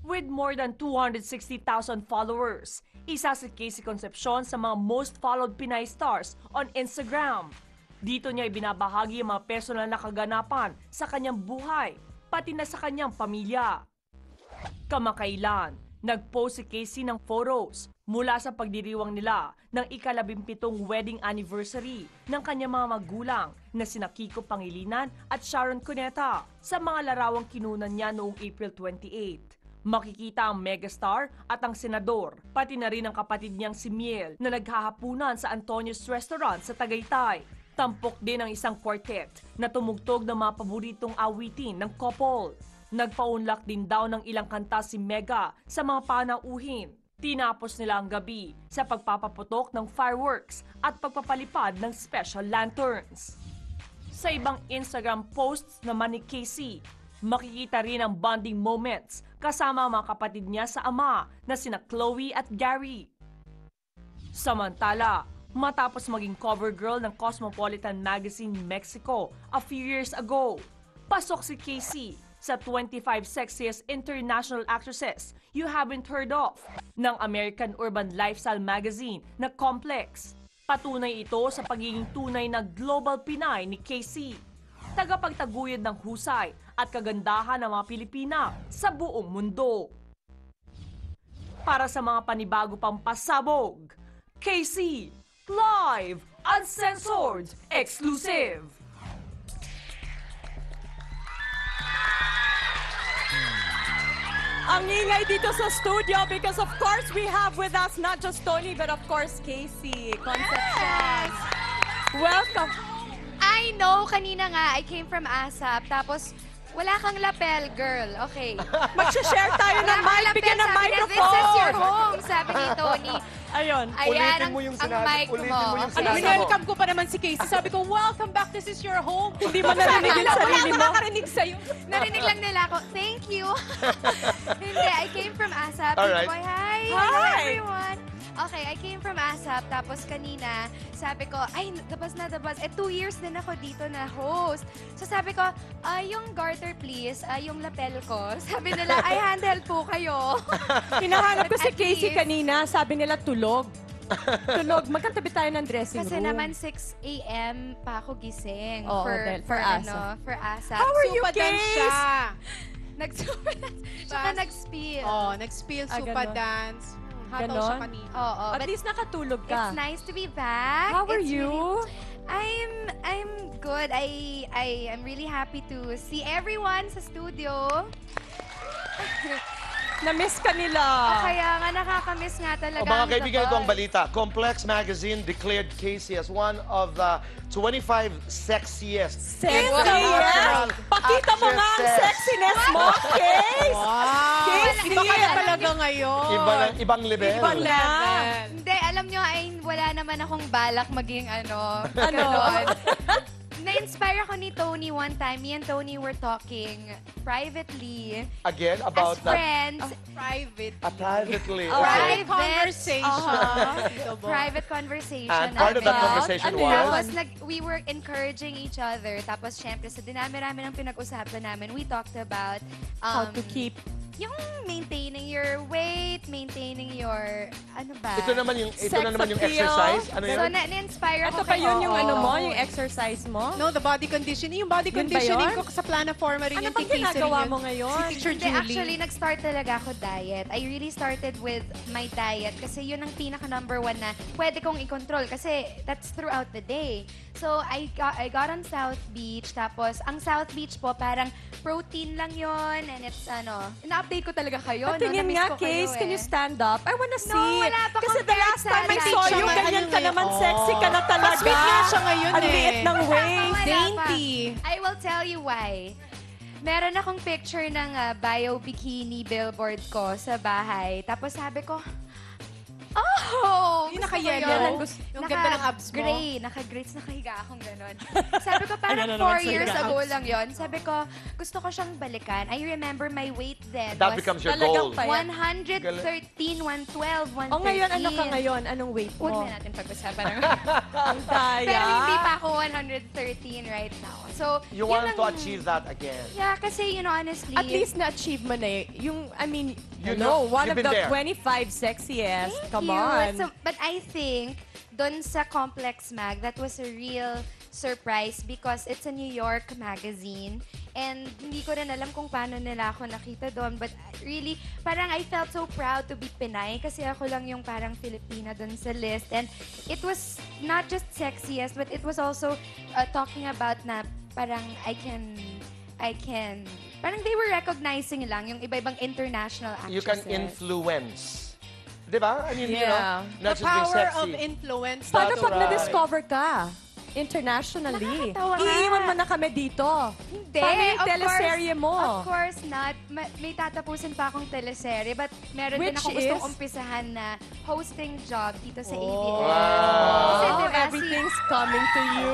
with more than 260,000 followers. Isa si KC Concepcion sa mga most followed Pinay stars on Instagram. Dito niya ibinabahagi ang mga personal na kaganapan sa kanyang buhay, pati na sa kanyang pamilya. Kamakailan, nag-post si KC ng photos mula sa pagdiriwang nila ng ika-17 wedding anniversary ng kanyang mga magulang na sina Kiko Pangilinan at Sharon Cuneta sa mga larawang kinunan niya noong April 28. Makikita ang megastar at ang senador, pati na rin ang kapatid niyang si Miel na naghahapunan sa Antonio's Restaurant sa Tagaytay. Tampok din ang isang quartet na tumugtog ng mga paboritong awitin ng couple. Nagpaunlak din daw ng ilang kanta si Mega sa mga panauhin. Tinapos nila ang gabi sa pagpapaputok ng fireworks at pagpapalipad ng special lanterns. Sa ibang Instagram posts naman ni KC, makikita rin ang bonding moments kasama ang mga kapatid niya sa ama na sina Chloe at Gary. Samantala, matapos maging cover girl ng Cosmopolitan Magazine Mexico a few years ago, pasok si KC sa 25 Sexiest International Actresses You Haven't Heard Of ng American Urban Lifestyle Magazine na Complex. Patunay ito sa pagiging tunay na global Pinay ni KC. Tagapagtaguyod ng husay at kagandahan ng mga Pilipina sa buong mundo. Para sa mga panibago pang pasabog, KC, live, uncensored, exclusive. Ang ingay dito sa studio because of course we have with us not just Tony but of course KC Concepcion. Welcome. I know, kanina nga, I came from ASAP, tapos wala kang lapel, girl. Okay. Mag-share tayo ng mic, bigyan ng microphone. This is your home, sabi ni Tony. Ayun. Ayan, ang mic mo. Welcome ko pa naman si Casey. Sabi ko, welcome back, this is your home. Hindi mo narinig yung sarili mo. Wala makakarinig sa'yo. Narinig lang nila ako, thank you. Hindi, I came from ASAP. Alright. Hi. Hi, everyone. Okay, I came from ASAP, tapos kanina, sabi ko, ay, dabas na dabas. 2 years din ako dito na host. So sabi ko, yung garter please, yung lapel ko. Sabi nila, ay, handheld po kayo. Hinahanap ko si Casey kanina, sabi nila tulog. Tulog, magkatabi tayo ng dressing room. Kasi naman 6 a.m. pa ako gising. Oo, for ASAP. For ASAP. How are you, Casey? Nag-superdance. Tsaka nag-spill. Oh, nag-spill, super dance. Hataw siya kanina. Oo. At least nakatulog ka. It's nice to be back. How are you? I'm good. I'm really happy to see everyone sa studio. Na-miss ka nila. Kaya nga, nakakamiss nga talaga. Mga kaibigan, ito ang balita. Complex Magazine declared Casey as one of the 25 sexiest international Pakita mo nga ang sexiness mo, Case! Wow! Casey! Iba ka na talaga ngayon. Ibang level. Ibang level. Hindi, alam nyo, ay wala naman akong balak maging ano. Na-inspire ako ni Tony one time. Me and Tony were talking privately. Again, about as friends. Private. Privately. Private conversation. Private conversation. And part of that conversation was? Tapos we were encouraging each other. Tapos syempre, sa dinami-rami ng pinag-usapan namin, we talked about how to keep yung maintaining your weight, maintaining your, ano ba? Ito naman yung exercise. Ano yun? So, na-inspire ako. Ito pa yun yung ano mo, yung exercise mo? No, the body conditioning. Yung body conditioning ko sa planaforma rin ano yung bang ginagawa mo ngayon? Si Teacher Julie. Actually, nag-start talaga ako diet. I really started with my diet kasi yun ang pinaka-number 1 na pwede kong i-control kasi that's throughout the day. So, I got on South Beach. Tapos, ang South Beach po, parang protein lang yon and it's na-update ko talaga kayo. Patingin nga, Case. Can you stand up? I wanna see. wala pa kasi the last time I sa saw you, ngayon. ganyan ka naman, sexy ka na talaga. Sweet nga siya ngayon Ang liit ng waist. Dainty. I will tell you why. Meron akong picture ng bio bikini billboard ko sa bahay. Tapos sabi ko, oh! Yung gusto ko naka-yellow. yun. Yung ganda ng abs mo. Gray. Naka-gray. Nakahiga akong gano'n. Sabi ko, parang 4 years ago lang yon. Sabi ko, gusto ko siyang balikan. I remember my weight then That was becomes your goal. 113, 112, 113. O ngayon, ano ka ngayon? Anong weight mo? Huwag na natin pag-usapan. Ang daya. Pero hindi pa ako 113 right now. So, You yun want to ang- achieve that again. Yeah, kasi, honestly... At least na-achieve mo na yung, You know, one you've of been the there. 25 sexiest. Thank Come you. on. So, but I think, dun sa Complex Mag, that was a real surprise because it's a New York magazine. And hindi ko rin alam kung paano nila ako nakita doon. But really, parang I felt so proud to be Pinay kasi ako lang yung parang Filipina doon sa list. And it was not just sexiest, but it was also talking about na parang I can, parang they were recognizing lang yung iba-ibang international actresses. You can influence. Di ba? I mean, you know, Yeah. not The just being power sexy. of influence. Paano That's pag right. na-discover ka? Internationally. Nakakatawa nga. Iiwan mo na kami dito. Hindi. Paano yung of teleserye course, mo? Of course not. May tatapusin pa akong teleserye, but meron din Which ako gustong is? umpisahan na hosting job dito sa ABS. Wow. Kasi diba, Everything's coming to you.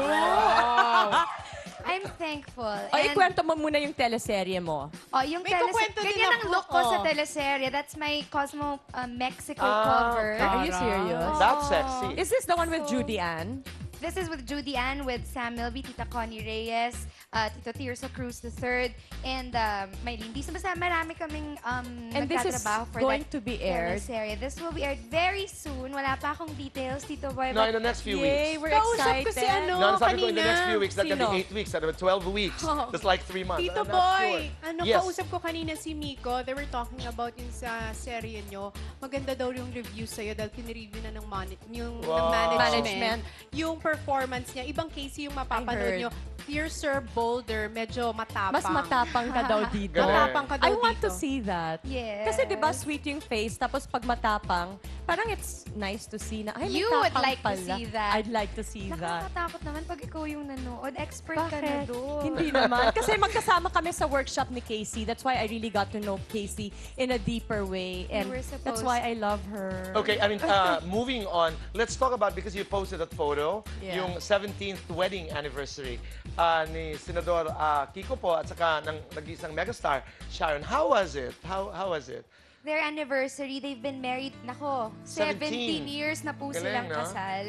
I'm thankful. O, ikwento mo muna yung teleserye mo. Yung May kukwento din ganyan ang ako. look ko sa Oh. teleserye. That's my Cosmo Mexico Ah, cover. Are you serious? That's sexy. Is this the one with Judy Ann? This is with Judy Ann, with Sam Milby, Tita Connie Reyes, Tito Tirso Cruz III, and Maylene Dizon. Basta marami kaming And this is nagtatrabaho for going that to be aired? teleserye. This will be aired very soon. Wala pa akong details, Tito Boy. No, but in the next few Yay, weeks. we're Kausap excited. ko si ano, No, sabi ko in the kanina. next few weeks, that can Sino? be 8 weeks, that 12 weeks. Oh. That's like 3 months. Tito I'm not Boy, sure. ano, Yes. kausap ko kanina si Miko. They were talking about yung sa serye nyo. Maganda daw yung review sa'yo dahil pinireview na ng, ng Wow. management. Yung performance niya. Ibang case yung mapapanood I nyo. Fiercer, bolder, medyo matapang. Mas matapang ka daw dito. Galing. Matapang ka daw I want dito. to see that. Yes. Kasi di ba sweet yung face, tapos pag matapang, parang it's nice to see na, ay, may You would tapang like to pala. see that. I'd like to see that. Nakakatakot naman pag ikaw yung nanood. Expert ka na Bakit? doon. Hindi naman. Kasi magkasama kami sa workshop ni Casey. That's why I really got to know Casey in a deeper way. And were supposed- that's why I love her. Okay, I mean, moving on, let's talk about, because you posted that photo, Yeah. yung 17th wedding anniversary ni Senador Kiko po at saka ng nag-iisang megastar, Sharon. How was it? How was it? Their anniversary, they've been married, 17 years na po Galing, silang no? kasal.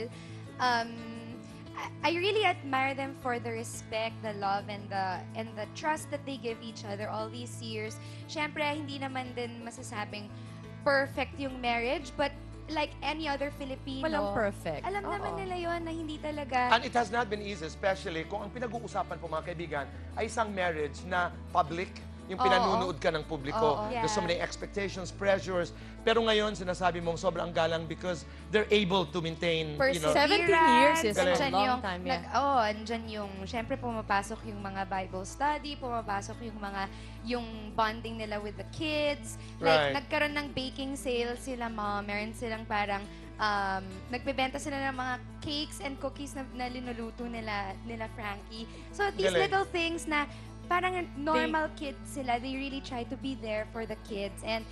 I really admire them for the respect, the love, and the trust that they give each other all these years. Siyempre, hindi naman din masasabing perfect yung marriage, but like any other Filipino, Walang perfect. alam naman Oo. nila yon na hindi talaga... And it has not been easy, especially kung ang pinag-uusapan po mga kaibigan ay isang marriage na public, yung Oo. pinanunood ka ng publiko. Oo. There's so Yeah. many expectations, pressures. Pero ngayon, sinasabi mong sobrang galang because they're able to maintain, you know, 17 years is a andyan long yung, time, yeah. andyan yung, syempre pumapasok yung mga Bible study, pumapasok yung bonding nila with the kids. Like, Right. nagkaroon ng baking sales sila, meron silang parang, nagbebenta sila ng mga cakes and cookies na linuluto nila Frankie. So, these Galing. little things na parang normal kids sila, they really try to be there for the kids. And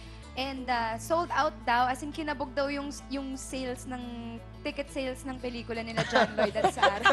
sold out daw, as in kinabog daw yung sales ng ticket sales ng pelikula nila John Lloyd at Sarah.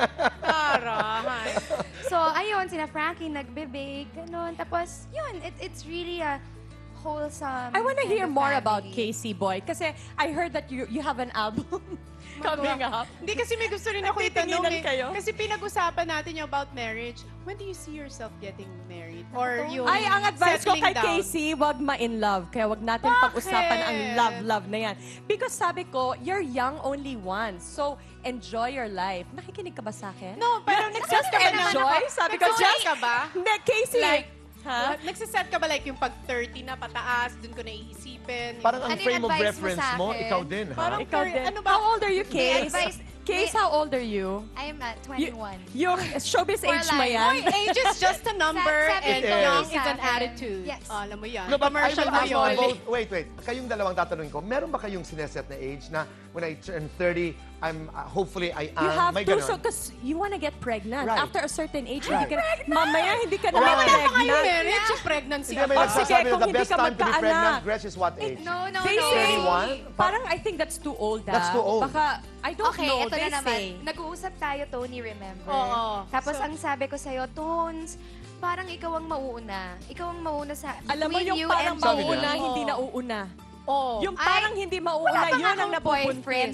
Tarahan. So, ayun, sina Frankie nagbe-bake, ganun. Tapos, yun, it's really a wholesome I want to kind hear of more about family. Casey Boy. Kasi I heard that you have an album coming up. Hindi kasi may gusto rin ako itanong Nagtitinginan kayo? Kasi pinag-usapan natin yung about marriage. When do you see yourself getting married? Or yung Ay, ang advice ko settling kay down? Casey, wag ma-in love. Kaya wag natin Bakit? pag-usapan ang love na yan. Because sabi ko, you're young only once. So, enjoy your life. Nakikinig ka ba sa akin? No, pero nagsaset Just ka ba na? enjoy. Sabi ko, Nagsaset just... ka ba? Hindi, Casey. Like, ha? Nagsaset ka ba like yung pag 30 na pataas, dun ko naiisipin? parang ang Ano yung frame of advice mo reference sa mo, akin? ikaw din, ha? Parang Ikaw din. ano ba? How old are you, May Case? advice- Case, how old are you? I am at You, 21. yung showbiz For age mo life. yan? Age is just a number Sabi and ko young sa is an akin. attitude. Yes. Alam mo yan. No, but I Commercial will mo ask you yun. both. Wait. Kayong dalawang tatanungin ko. Meron ba kayong sineset na age na when I turn 30, I'm hopefully I am. You have may to, ganon? so because you want to get pregnant. Right. After a certain age, Right. hindi ka na, mamaya hindi ka na Right. pregnant. Marriage yung pregnancy. Hindi, may Oh, nagsasabi sige, na kung the hindi best ka time to be magkaanak. pregnant, Gretch, is what age? No. Casey, 31? parang I think that's too old. That's too old. Baka, I don't Okay, know, ito they na naman. say. Nag-uusap tayo, Tony, remember? Oo. Tapos So- ang sabi ko sa'yo, Tones, parang ikaw ang mauuna. Ikaw ang mauuna sa Alam mo between yung you parang and Sabi me. mauuna, niya. hindi Oo. nauuna. Oh. Yung parang hindi mauuna, wala pa yun ang akong boyfriend. napupuntis.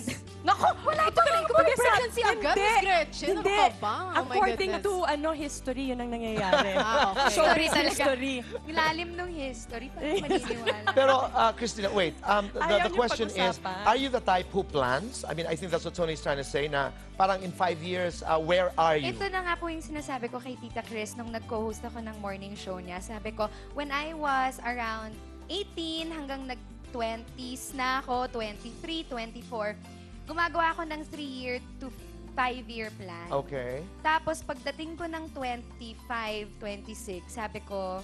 Naku, wala pa lang pregnancy agad, Miss Gretchen. Ano ka ba? Oh my According goodness. to history, yun ang nangyayari. Okay. Story talaga. history. Lalim nung history. Parang maniniwala. Pero, Christina, wait. Ayaw The niyo question is, pag-usapan. are you the type who plans? I mean, I think that's what Tony's trying to say, na parang in 5 years, where are you? Ito na nga po yung sinasabi ko kay Tita Chris nung nag-co-host ako ng morning show niya. Sabi ko, when I was around 18 hanggang nag-20s na ako, 23, 24, gumagawa ako ng 3-year to 5-year plan. Okay. Tapos pagdating ko ng 25, 26, sabi ko,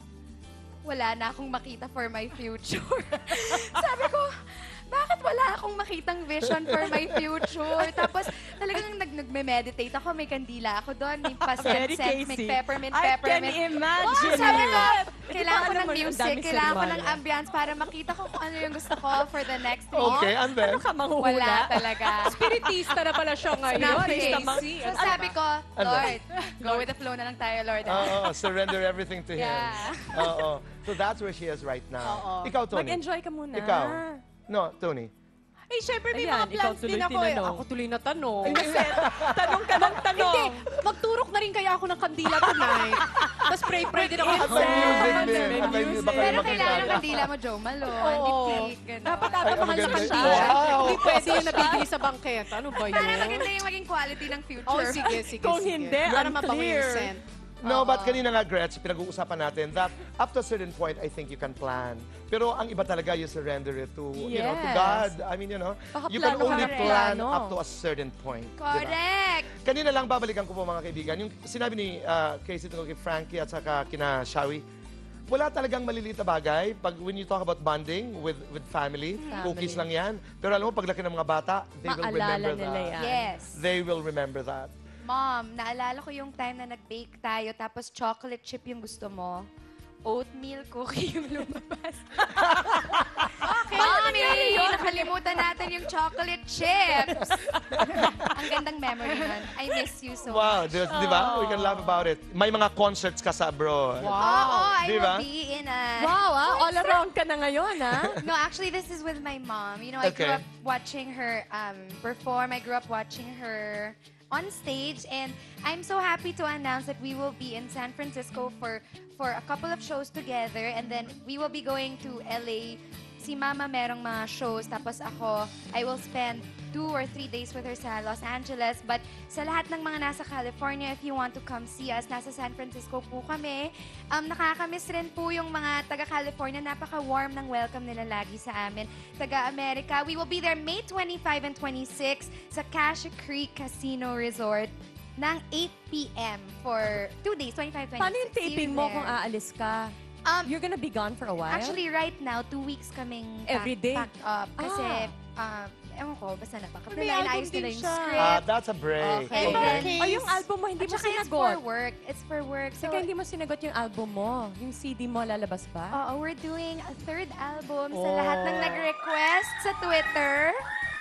wala na akong makita for my future. Sabi ko, bakit wala akong makitang vision for my future? Tapos talagang nagme-meditate ako, may kandila ako doon, may Very pa-scent, may Casey. peppermint. I can imagine Sabi ko, it. kailangan ko Alam ng mo, ang music, dami kailangan ko ng seremanya. ambience para makita ko kung ano yung gusto ko for the next Okay, month. and then? Ano ka, manghuhula? Wala talaga. Spiritista na pala siya ngayon. Casey. So sabi ko, Lord, go with the flow na lang tayo, Lord. Surrender everything to Him. Yeah. Oo. So that's where she is right now. Oo. Ikaw, Tony. Mag-enjoy ka muna. Ikaw. No, Tony. Eh, syempre may Ayan, mga ikaw plans din tuloy ako eh. tinanong. Ako tuloy na tanong. Kasi, tanong ka ng tanong. Hindi, magturok na rin kaya ako ng kandila tonight. Tapos pray din ako. At may music din. May At may music. baka Pero makita kailangan ka. ng kandila mo, Joe Malone, Oo. Diptik, gano'n. Dapat Ay, mahal sa maganda. kandila. Wow! Hindi pwede yung nabibili sa bangketa. Ano ba Para yun? maganda yung maging quality ng future. Oh, sige, sige. Kung sige. hindi, Para mabango yung unclear. scent. No, but kanina nga, Gretch, pinag-uusapan natin that up to a certain point, I think you can plan. Pero ang iba talaga, you surrender it to, you know, to Yes. God. I mean, you know, Baka you can plano ka only na plan plano. up to a certain point. di ba? Correct! Kanina lang, babalikan ko po mga kaibigan, yung sinabi ni Casey tungkol kay Frankie at saka kina Shawi, wala talagang maliliit na bagay. Pag when you talk about bonding with family, cookies lang yan. Pero alam mo, paglaki ng mga bata, they will Maalala remember nila that. yan. Yes. They will remember that. Mom, naalala ko yung time na nag-bake tayo tapos chocolate chip yung gusto mo. Oatmeal cookie yung lumabas. Mommy, nakalimutan natin yung chocolate chips. Ang gandang memory nun. I miss you so Wow, much. di ba? We can laugh about it. May mga concerts ka sa abroad. Oo, I Di ba? will be in a... Wow, all around ka na ngayon, No, actually, this is with my mom. You know, I grew Okay. up watching her perform. I grew up watching her on stage, and I'm so happy to announce that we will be in San Francisco for a couple of shows together, and then we will be going to LA. Si Mama merong mga shows, tapos ako, I will spend 2 or 3 days with her sa Los Angeles. But sa lahat ng mga nasa California, if you want to come see us, nasa San Francisco po kami. Nakakamiss rin po yung mga taga-California. Napaka-warm ng welcome nila lagi sa amin. Taga-America, we will be there May 25 and 26 sa Cassia Creek Casino Resort ng 8 p.m. for 2 days, 25, 26. Paano yung See you taping mo there. kung aalis ka? You're gonna be gone for a while? Actually, right now, 2 weeks kaming Every day? packed up. Kasi, ewan ko, basta May napakap nila, album inaayos nila din yung siya. script. That's a break. Okay. Okay. O yung album mo, hindi At mo saka it's for sinagot. work. It's for work. So, Saka hindi mo sinagot yung album mo. Yung CD mo, lalabas ba? oo, we're doing a 3rd album sa lahat ng nag-request sa Twitter.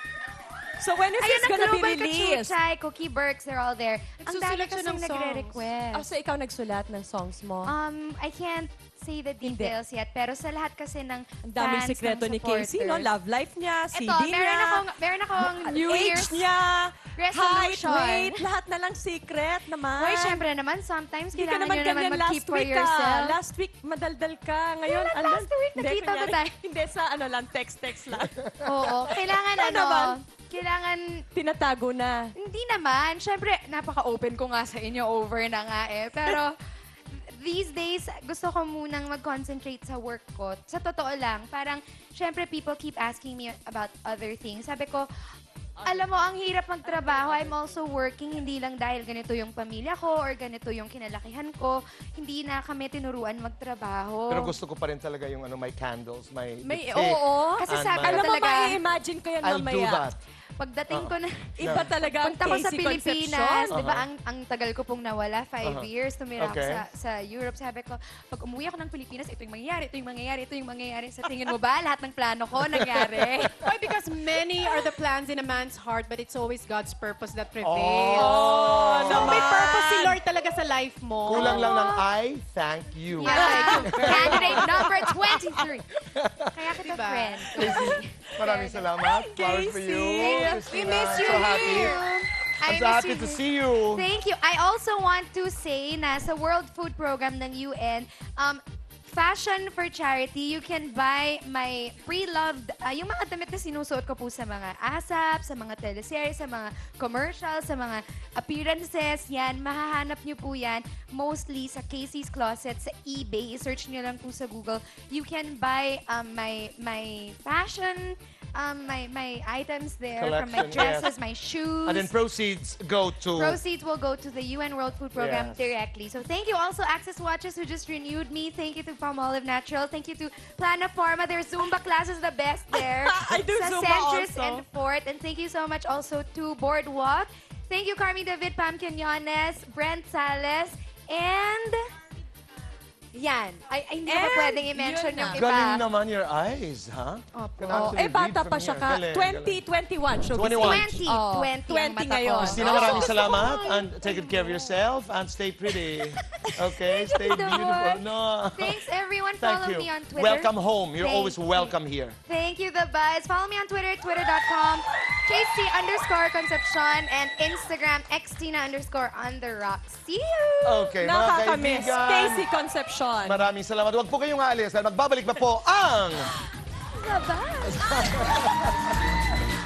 So when is Ayun this ang gonna be Global released? Kachuchay, Cookie Burks, they're all there. Ang dami Nagsusulat siya kasing ng songs. nagre-request. So ikaw nagsulat ng songs mo? I can't say the Hindi. details yet, pero sa lahat kasi ng Ang daming fans, sikreto ng ni Casey, no? supporters. Love life niya, CD Ito, niya, meron akong New age Year's niya, height, resolution. weight, lahat na lang secret naman. Hoy, syempre naman, sometimes Hindi ka kailangan naman nyo naman ganyan mag-keep last for week yourself. Last week, madaldal ka. Ngayon, Kailan last week? Hindi, Nakita ba kunyari, tayo? Hindi, sa ano lang, text lang. Oo, kailangan Ano naman? kailangan, Tinatago na. hindi naman. Syempre, napaka-open ko nga sa inyo, over na nga eh. Pero, these days, gusto ko munang mag-concentrate sa work ko. Sa totoo lang, parang, syempre, people keep asking me about other things. Sabi ko, alam mo, ang hirap magtrabaho. I'm also working, hindi lang dahil ganito yung pamilya ko or ganito yung kinalakihan ko. Hindi na kami tinuruan magtrabaho. Pero gusto ko pa rin talaga yung may candles, may May, cake. oo. Kasi And sabi my- ko Alam mo, talaga, ma-imagine ko yan I'll do mamaya. that. pagdating ko na, Iba talaga ang punta ko sa KC Pilipinas, Concepcion. di ba, ang tagal ko pong nawala, 5 years, tumira ako Okay. sa Europe. Sabi ko, pag umuwi ako ng Pilipinas, ito yung mangyayari, ito yung mangyayari, ito yung mangyayari. Sa tingin mo ba, lahat ng plano ko nangyari? Why? Because many are the plans in a man's heart, but it's always God's purpose that prevails. Oh, So may naman. purpose si Lord talaga ka sa life mo. Kulang lang ng I thank you. Yeah. Candidate number 23. Kaya kita Diba? friend. Maraming salamat. Flowers for you. We miss you so happy. here. I'm so happy to see you. Thank you. I also want to say na sa World Food Program ng UN, Fashion for Charity, you can buy my pre-loved, yung mga damit na sinusuot ko po sa mga ASAP, sa mga teleserye, sa mga commercials, sa mga appearances, yan, mahahanap nyo po yan mostly sa KC's Closet, sa eBay. I-search nyo lang po sa Google. You can buy my fashion, my items there, from my Collection, dresses, yes. my shoes. And then proceeds go to... Proceeds will go to the UN World Food Program Yes. directly. So thank you also Access Watches who just renewed me. Thank you to Palmolive Natural. Thank you to Plana Pharma. Their Zumba class is the best there. I do Sa Zumba Centris also. and Fort. And thank you so much also to Boardwalk. Thank you Carmi David, Pam Quinones, Brent Sales, and... Yan. Ay, hindi ko And pa pwedeng i-mention yun yung na. iba. Galing naman your eyes, ha? Opo. Can Oh, actually bata read pa from siya here. ka. Galing, galing. 21. 21. 20. Oh, 20 ang 20 mata ko. ngayon. Christina, maraming salamat. And take good care of yourself and stay pretty. Okay? Stay beautiful. No. Thanks everyone. Thank Follow you. me on Twitter. Welcome home. You're Thank always you. welcome here. Thank you, The Buzz. Follow me on Twitter, twitter.com, KC_Concepcion, and Instagram, xtina_on_the_rocks. See you! Okay, mga Nakakamiss. kaibigan. KC Concepcion. Maraming salamat. Huwag po kayong aalis. Magbabalik pa po ang... The Buzz!